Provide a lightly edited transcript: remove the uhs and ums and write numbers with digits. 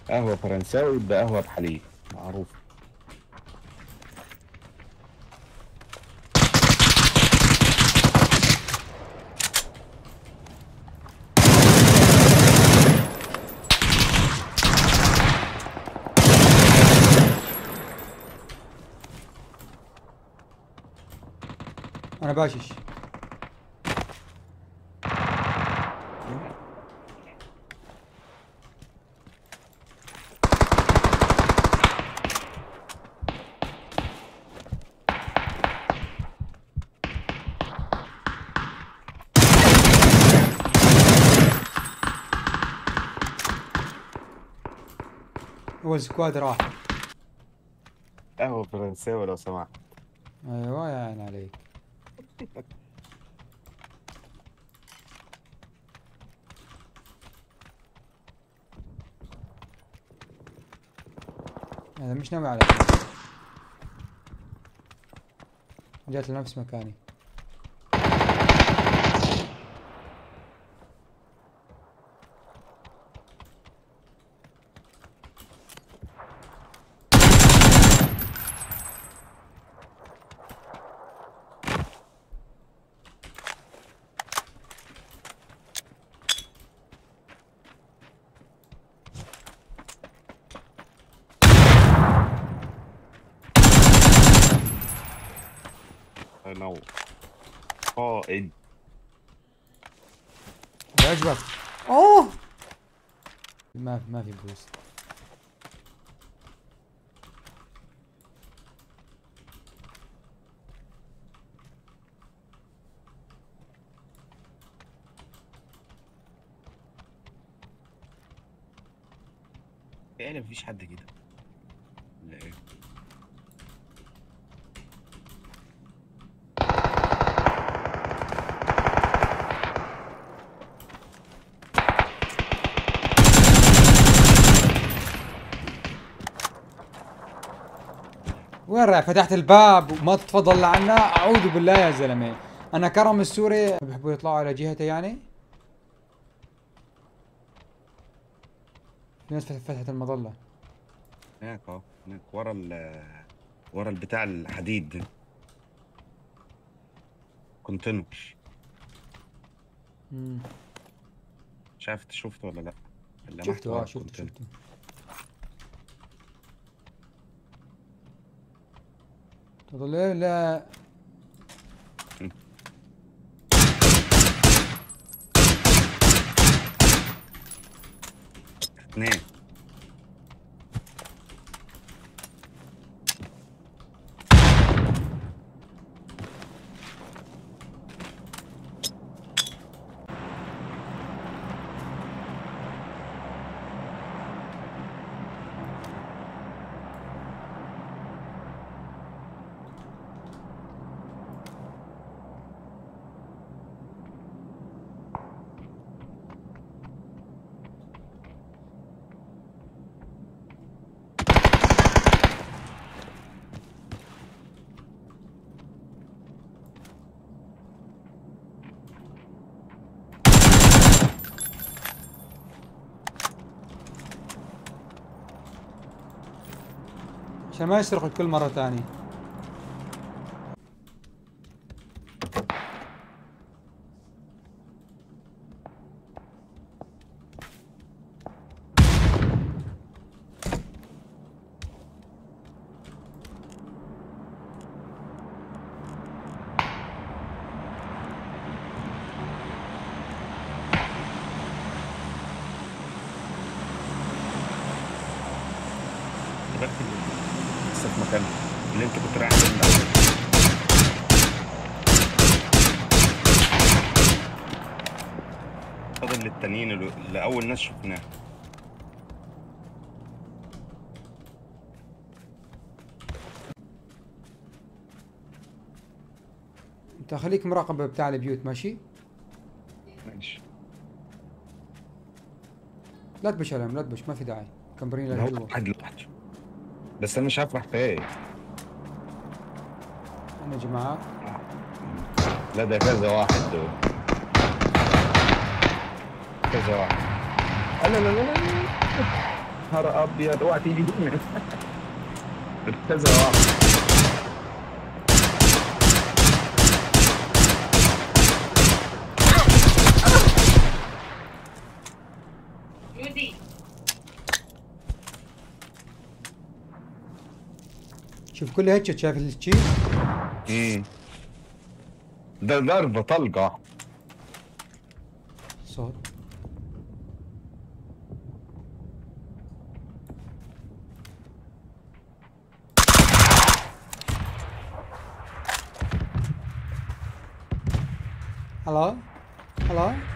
قهوة فرنساوي بقهوة بحليب معروف. انا باشش. هو السكواد راح. قهوة فرنساوي لو سمحت. ايوه يا عين عليك. هذا مش ناوي على شيء. جات لنفس مكاني. ينور. قائد. عجبك. اوه ما في بوست. يعني مفيش حد كده ولا ايه؟ وين رايح؟ فتحت الباب وما تتفضل لعنا. اعوذ بالله يا زلمه. انا كرم السوري بيحبوا يطلعوا على جهته يعني. في ناس فتحت المظله. هناك اهو، هناك ورا ورا البتاع الحديد ده. كونتينر. امم مش عارف انت شفته ولا لا. اللي لمحته شفته. ورا شفته. الكونتينر. تفضل إيه؟ لا. م. اثنين. عشان ما يسرقوا كل مره ثانيه. دلوقتي لسه في مكانه اللي انت كنت رايح عنده. فاضل للتانيين اللي اول ناس شفناه. انت خليك مراقب بتاع البيوت ماشي. ماشي. لا تبش عليهم، لا تبش، ما في داعي. كمبرين ده هو لك جوا. واحد لوحده، بس انا مش عارف راح فين. انا يا جماعه. لا ده كذا واحد دول. كذا واحد. لا لا لا لا لا. نهار ابيض اوعى تيجي هنا. كذا واحد. شوف كل هيك شايف الشي. ده ضربة طلقة. صوت. هلا هلا